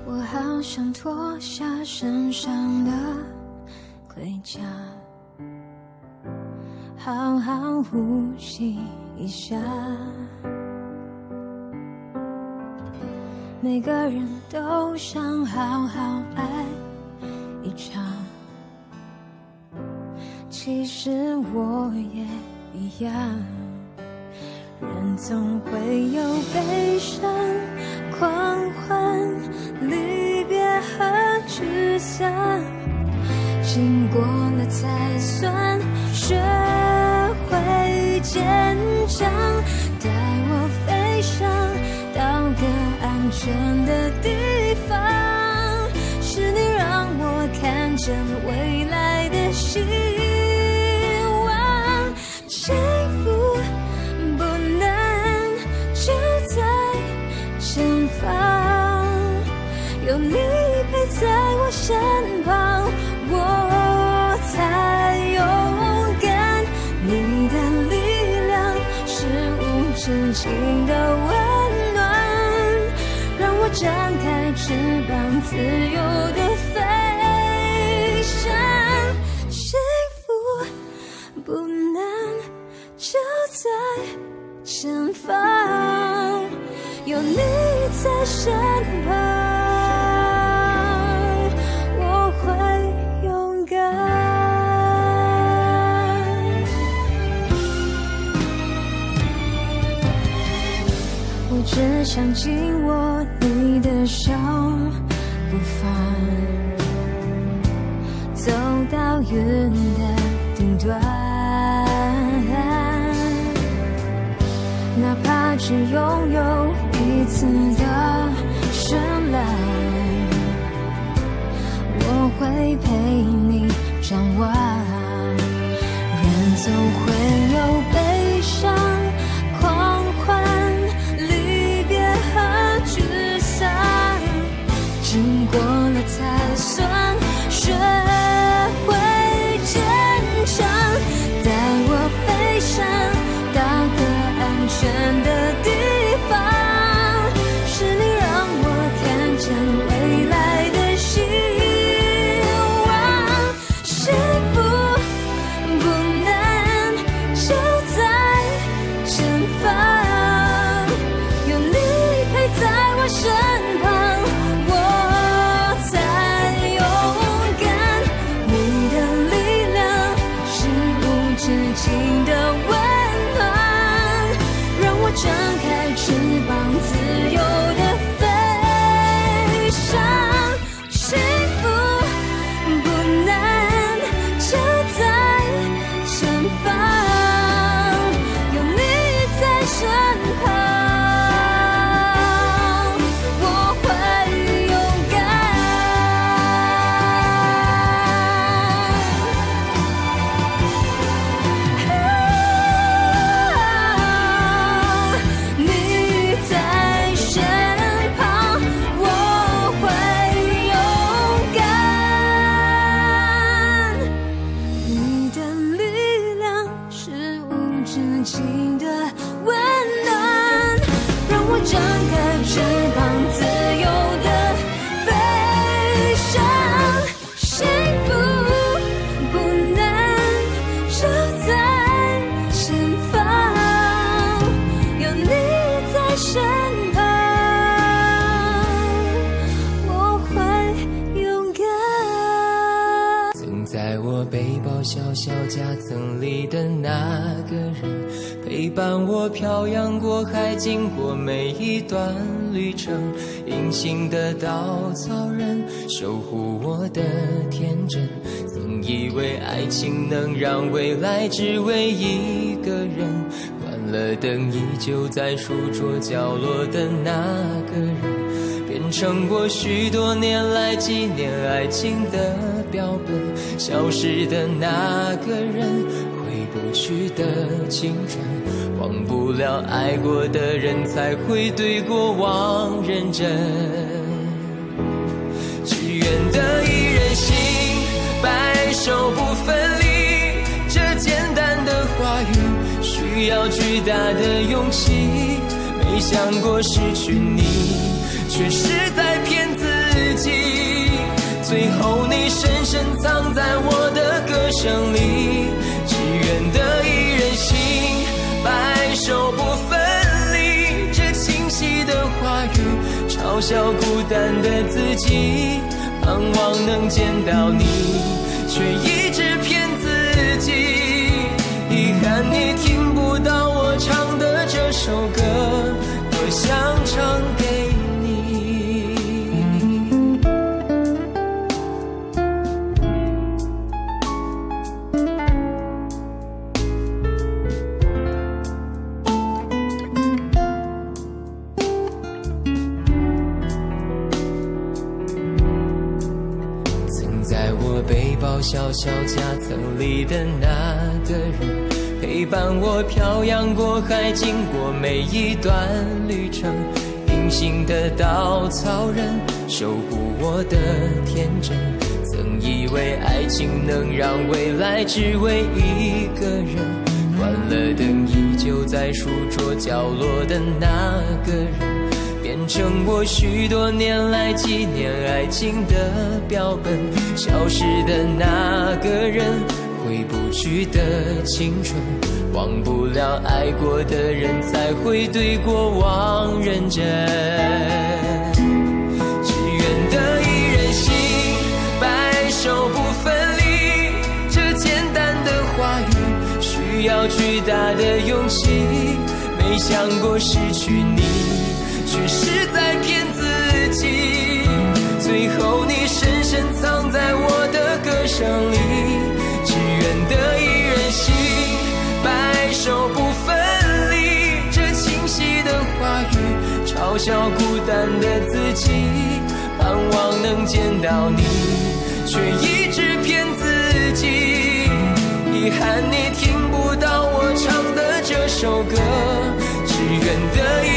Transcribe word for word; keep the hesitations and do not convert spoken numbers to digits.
我好想脱下身上的盔甲，好好呼吸一下。每个人都想好好爱一场，其实我也一样。人总会有悲伤、狂欢、离别和沮丧，经过了才算学会坚强。带我飞翔到个安全的地方，是你让我看见未来的希望。幸福不难，就在前方，有你陪在我身旁，我才勇敢。你的力量是无止境的温暖，让我张开翅膀自由地飞翔。幸福不难，就在前方，有你在身旁，我会勇敢。我只想紧握你的手不放，走到云的顶端，哪怕只拥有彼此的绚烂，我会陪你张望。人总会有悲伤、狂欢、离别和沮丧，经过了才算学会坚强。带我飞翔到个安全的地方，是你让我看见未来的希望。幸福不难，就在前方，有你陪在我身旁，我才勇敢。你的力量是无止境的温暖，让我张开翅膀自由地飞翔。幸福不难，就在前方，有你在身旁，我会勇敢。你在身旁，我会勇敢。你的力量是无止境的温暖，让我张开翅膀自由地飞翔。幸福不难，就在前方，有你在身旁，我会勇敢。 曾在我背包小小夹层里的那个人，陪伴我漂洋过海，经过每一段旅程。隐形的稻草人，守护我的天真。曾以为爱情能让未来只为一个人，关了灯依旧在书桌角落的那个人，变成我许多年来纪念爱情的标本。消失的那个人，回不去的青春，忘不了爱过的人，才会对过往认真。只愿得一人心，白首不分离，这简单的话语需要巨大的勇气。没想过失去你，却是在骗自藏在我的歌声里，只愿得一人心，白首不分离。这清晰的话语嘲笑孤单的自己，盼望能见到你，却一直骗自己。遗憾你听不到我唱的这首歌，多想唱给你。曾在我背包小小夹层里的那个人，陪伴我漂洋过海，经过每一段旅程。隐形的稻草人，守护我的天真。曾以为爱情能让未来只为一个人，关了灯依旧在书桌角落的那个人，变成我许多年来纪念爱情的标本。消失的那个人，回不去的青春，忘不了爱过的人，才会对过往认真。只愿得一人心，白首不分离。这简单的话语，需要巨大的勇气。没想过失去你，却是在骗自己。最后你深深藏在我的歌声里，只愿得一人心，白首不分离。这清晰的话语嘲笑孤单的自己，盼望能见到你，却一直骗自己。遗憾你听不到我唱的这首歌，只愿得一